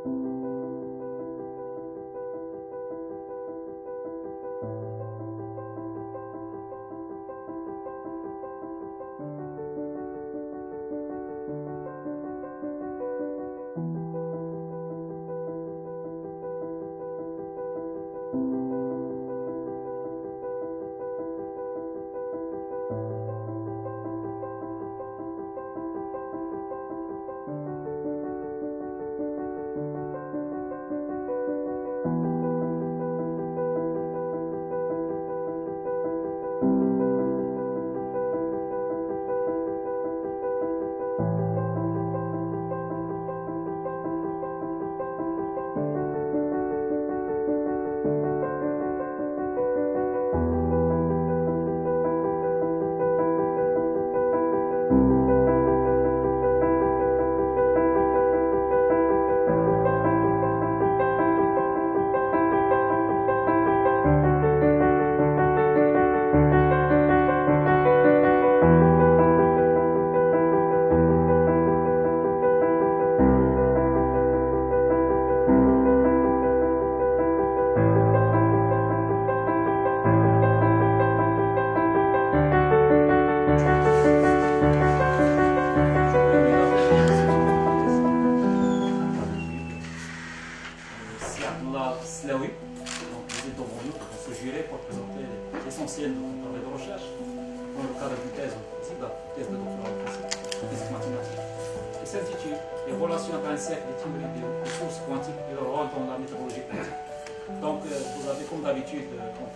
Abdallah Slaoui, donc vous êtes devant nous pour se jurer pour présenter l'essentiel de votre travail de recherche dans le cadre d'une thèse en physique, la thèse de doctorat en physique mathématique. Elle s'intitule Les relations intrinsèques des théories des sources quantiques et leur rôle dans la métrologie quantique. Donc vous avez comme d'habitude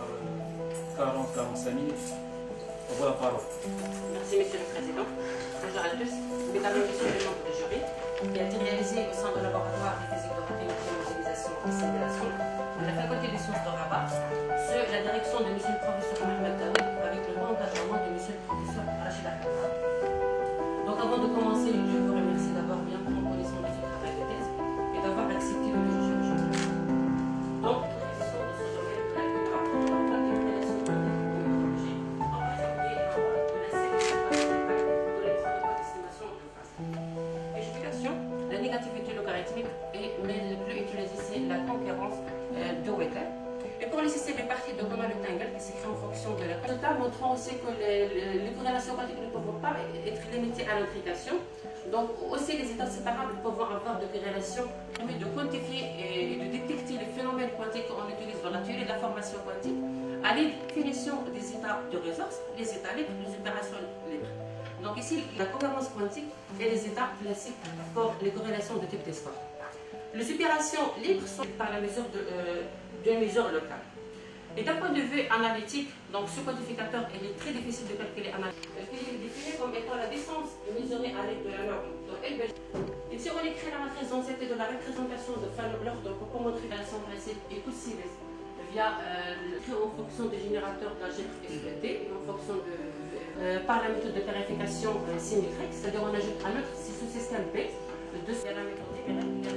40-45 minutes. Au revoir la parole. Merci Monsieur le Président. Bonjour à tous. Mesdames et Messieurs les membres du jury, qui a été réalisé au sein du laboratoire de physique de modélisation et simulation de la faculté des sciences de Rabat, sous la direction de Monsieur le professeur Mohamed Daoud, avec le grand encadrement de Monsieur le professeur Rachid Ahmed. Donc avant de commencer, je vous remercie d'avoir bien pris connaissance de ce travail de thèse et d'avoir accepté de le juger aujourd'hui. Donc, précision de ce domaine, la plupart apprendre la démonstration de métrologie en particulier le rôle de la sélection de l'épreuve d'estimation de phase. Explication: la négativité logarithmique et le plus utilisé c'est la concurrence de Wheeler. Et pour les systèmes parties de Goma rectangle qui s'écrit en fonction de la résultat, montrant aussi que les corrélations quantiques ne peuvent pas être limitées à l'intrication. Donc aussi les états séparables peuvent avoir de corrélations permet de quantifier et de détecter les phénomènes quantiques qu'on utilise dans la théorie de la formation quantique à la définition des états de ressources, les états libres, les opérations libres. Donc ici, la cohérence quantique et les états classiques pour les corrélations de type des scores. Les opérations libres sont par la mesure d'une mesure locale. Et d'un point de vue analytique, donc ce quantificateur il est très difficile de calculer analytiquement. Il est défini comme étant la distance mesurée à l'aide de la norme. Donc, ici, on écrit la matrice densité de la représentation de Fallon-Bleur, donc pour montrer la relation principe est possible via en fonction des générateurs d'algèbre D, en fonction de par la méthode de clarification symétrique, c'est-à-dire on ajoute un autre sous-système B, de la méthode D,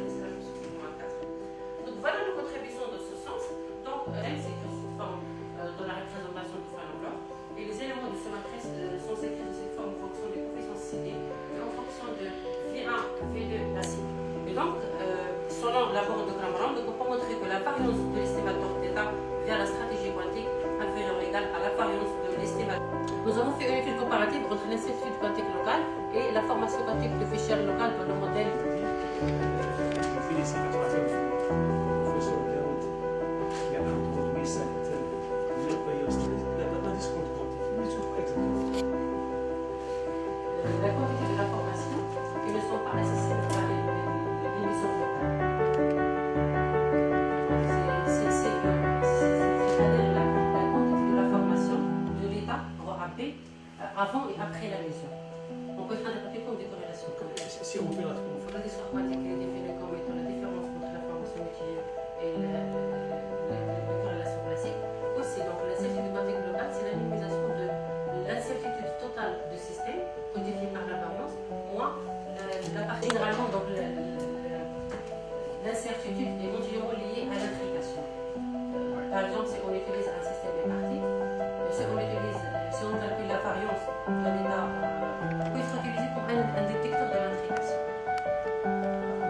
donc voilà nos contributions dans ce sens. Donc c'est sous forme de la représentation de Fallon-Bleur et les éléments de ce matrice sont écrits de cette forme en fonction des coefficients citées et en fonction de V1, V2, AC. Et donc, selon la borne de Cramoran, on peut montrer que la variance de l'estimateur d'état via la stratégie quantique inférieure ou égale à la variance de l'estimateur. Nous avons fait une étude comparative entre l'incertitude quantique locale et la formation quantique de fichiers local dans le modèle. Je félicite le troisième professeur Daoud qui a introduit cette la discours quantique. Mais je crois exactement. La quantité de l'information qui ne sont pas accessibles par les émissions locales. C'est-à-dire la quantité de l'information de l'état P avant et après la mesure. On peut traiter comme des corrélations. Si on veut la discours quantique est définie comme étant la différence entre l'information métier et la corrélation classique. Aussi, donc l'incertitude quantique locale, c'est la minimisation de l'incertitude totale du système, codifiée par la variance, moins la partie généralement, donc l'incertitude est entièrement liée à l'intrication. Par exemple, si on utilise un système de parties, si on calcule la variance d'un état, peut être utilisé pour un détecteur de l'intrication.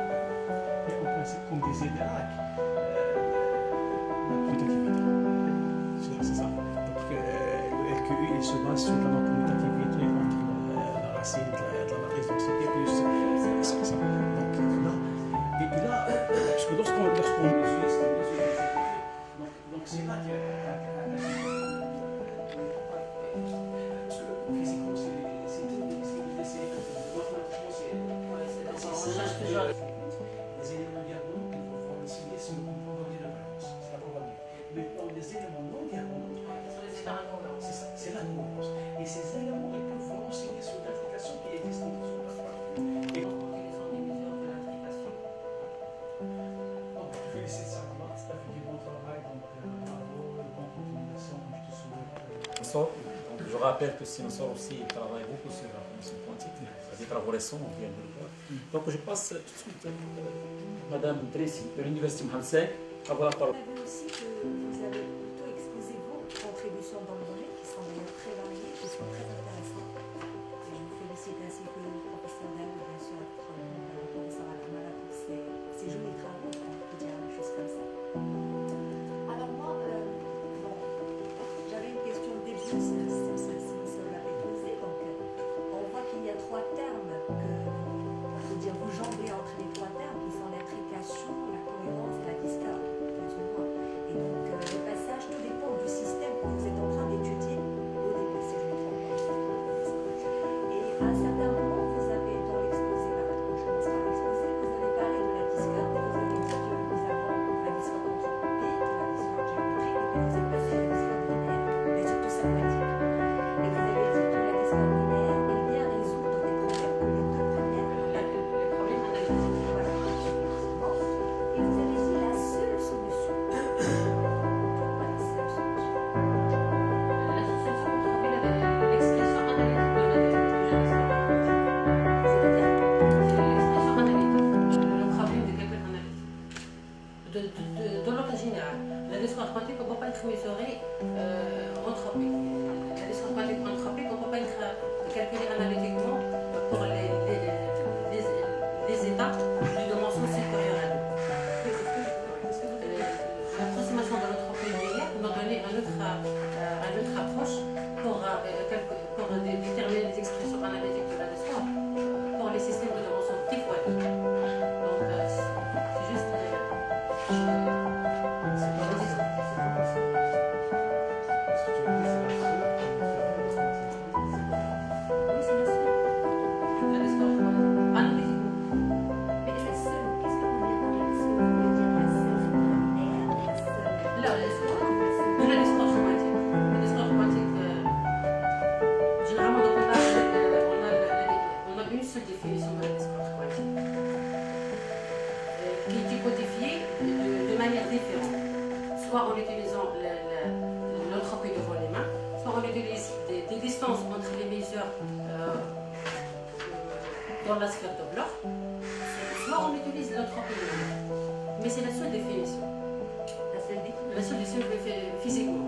rappelle que Sinosor aussi travaille beaucoup sur la formation quantique, des travaux récents, on vient de le voir. Donc je passe tout de suite à Madame Tracy de l'Université Mohamed V. Avoir la parole. Vous avez aussi que vous avez plutôt exposé vos contributions dans le domaine qui sont d'ailleurs très variées, qui sont très intéressantes. Et je vous félicite ainsi que le professeur Daou, bien sûr, le professeur Alamala pour ces jolis travaux, on peut dire des choses comme ça. Alors moi, bon, j'avais une question de début, si on l'avait posée. Donc on voit qu'il y a trois termes que, on peut dire, vous jonglez entre les trois termes qui sont l'intrication, la cohérence et la discorde. Et donc, le passage, tout dépend du système que vous êtes en train d'étudier au début, si je ne me trompe pas. Et à un certain moment, vous avez, dans l'exposé, quand je commence par l'exposé, vous avez parlé de la discorde et vous avez dit que nous avons la discorde anthropique, la discorde géométrique, et puis vous êtes passé à la discorde linéaire, mais surtout sympathique. Et vous avez dit que la discorde linéaire, elle vient résoudre des problèmes que les deux premières n'ont pas pu. Les problèmes analytiques. Voilà, effectivement. Et vous avez dit la seule solution. De l'ordre général, la discorde quantique ne peut pas être mesurée anthropique. La discorde quantique anthropique ne peut pas être calculée analytiquement pour les états d'une dimension supérieure à 2. L'approximation de l'entropie linéaire nous donne une autre approche pour déterminer les expressions analytiques de la discorde pour les systèmes de dimension T fois 2. Donc, c'est juste. Soit en utilisant l'entropie devant les mains, soit on utilise des distances entre les mesures dans la sphère de Bloch, soit on utilise l'entropie de Bloch. Mais c'est la seule définition. La seule définition physiquement.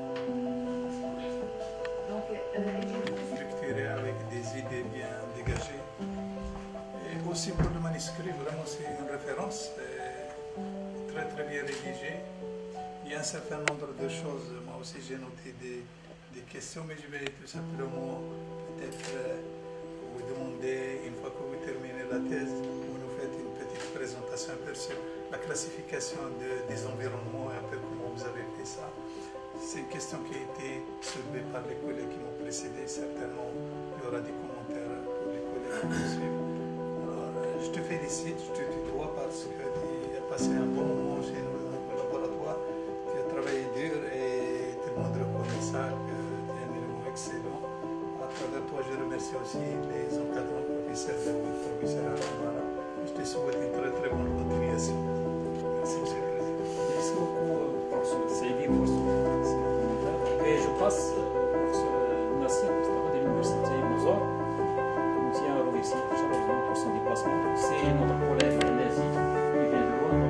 Donc, structuré avec des idées bien dégagées. Et aussi pour le manuscrit, vraiment c'est une référence très très bien rédigée. Il y a un certain nombre de choses, moi aussi j'ai noté des questions, mais je vais tout simplement peut-être vous demander, une fois que vous terminez la thèse, vous nous faites une petite présentation un peu sur la classification des environnements, un peu comment vous avez fait ça. C'est une question qui a été soulevée par les collègues qui m'ont précédé, certainement il y aura des commentaires pour les collègues qui nous suivent. Alors, je te félicite, je te tutoie parce que tu as passé un bon moment chez nous dans le laboratoire. Travaillé dur et tout le monde reconnaît ça, que tu es un élément excellent. À travers toi, je remercie aussi les encadrants professeurs de votre professeur Alamala. Je te souhaite une très très bonne continuation. Merci, monsieur le Président. Merci beaucoup, professeur Saïdi, pour ce commentaire. Et je passe au professeur Nassir, de l'Université Mozart, qui nous tient à remercier chaleureusement pour son déplacement. C'est notre collègue Nazi qui vient de loin.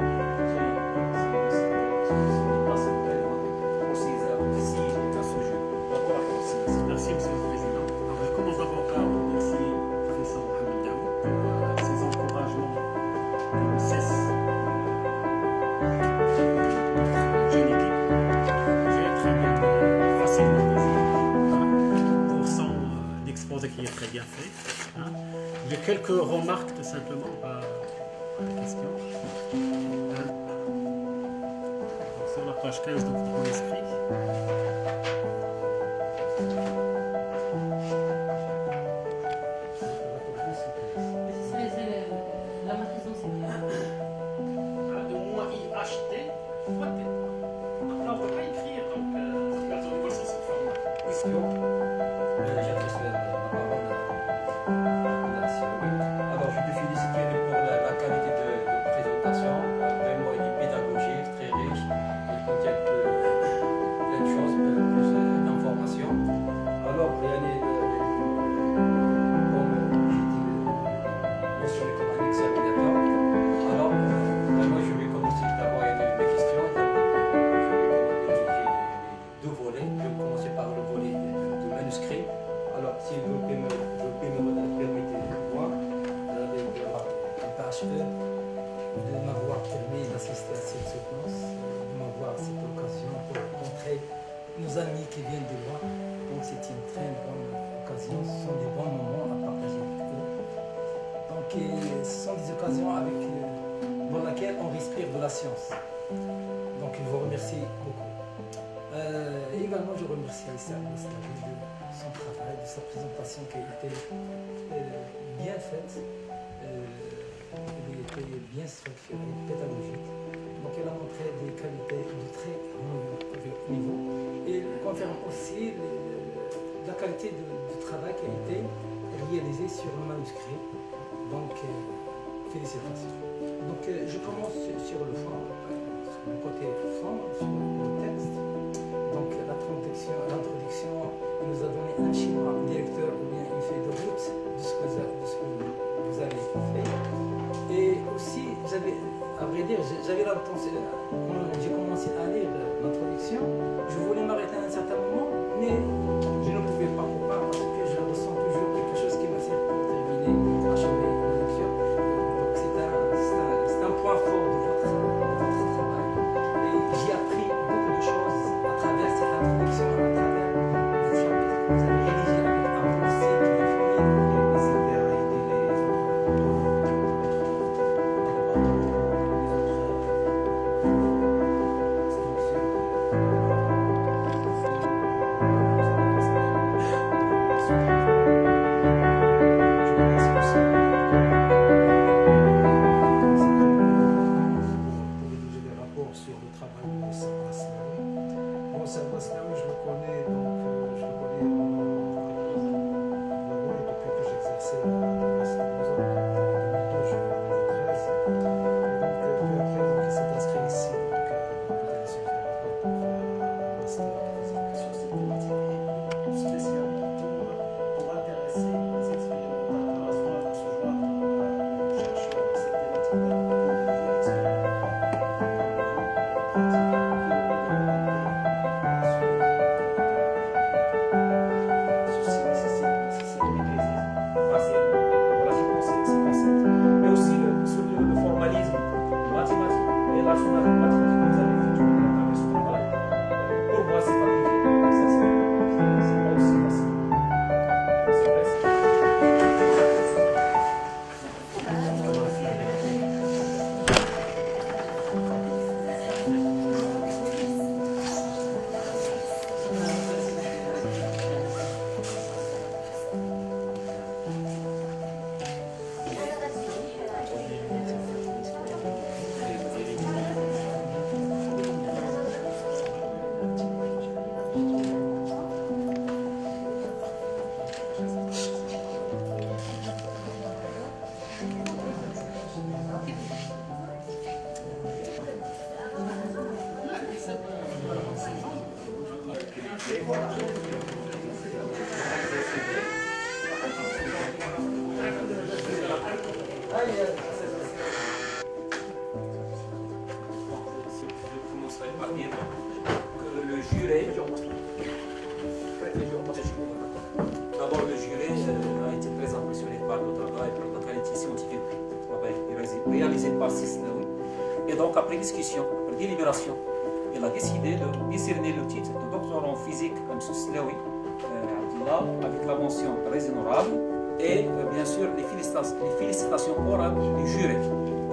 Merci, Monsieur le Président. Alors, je commence d'abord par remercier le professeur Mohamed Daou pour ses encouragements au CES. Jeune équipe, j'ai très bien, facilement visible, pour son exposé qui est très bien fait. J'ai quelques remarques tout simplement par la question. Sur la page 15 de votre manuscrit. La matrice c'est De moins IHT, fois T. Là, on ne peut pas écrire, donc c'est la zone sur ce format. Question. J'adresse la parole à Abdallah Slaoui. Alors, je te félicite pour la qualité de présentation. Vraiment, il est pédagogique, très riche. Il contient plein de choses, plus PHE de m'avoir permis d'assister à cette séquence, de m'avoir cette occasion pour rencontrer nos amis qui viennent de loin. Donc c'est une très bonne occasion, ce sont des bons moments à partager avec eux. Donc ce sont des occasions dans lesquelles on respire de la science. Donc je vous remercie beaucoup. Également je remercie Abdallah Slaoui de son travail, de sa présentation qui a été bien faite. Elle était bien structurée, pédagogique. Donc elle a montré des qualités de très haut niveau. Et elle confirme aussi la qualité du travail qui a été réalisé sur le manuscrit. Donc félicitations. Donc je commence sur le fond, sur le côté fond, sur le texte. Donc l'introduction nous a donné un schéma directeur ou bien une feuille de route de ce que vous avez fait. Et aussi, à vrai dire, j'avais l'intention, quand j'ai commencé à lire l'introduction, je voulais m'arrêter à un certain moment, mais je ne pouvais pas. Pourquoi? Parce que je ressens toujours quelque chose qui me sert pour terminer, achever la lecture. Donc c'est un point fort de votre travail. Et j'ai appris beaucoup de choses à travers cette introduction, à travers vos chapitres. Vous avez rédigé avec un bon style qui est fluide. Sur le travail de Abdallah Slaoui. Bon, Abdallah Slaoui, je le connais, je le connais depuis que j'exerçais à l'Université de Lausanne, en 2012, je suis en 2013. Et donc, puis après, il s'est inscrit ici, donc, à la Faculté des sciences de la pour faire un master en physique. Sur cette thématique, spécialement pour intéresser les expérimentateurs à se joindre aux chercheurs à cette thématique-là. D'abord, le jury a été très impressionné par le travail, par la qualité scientifique du travail réalisé par Slaoui. Et donc, après discussion, après délibération, il a décidé de décerner le titre de doctorant en physique à M. Slaoui, Abdallah, avec la mention très honorable et bien sûr les félicitations orales du jury.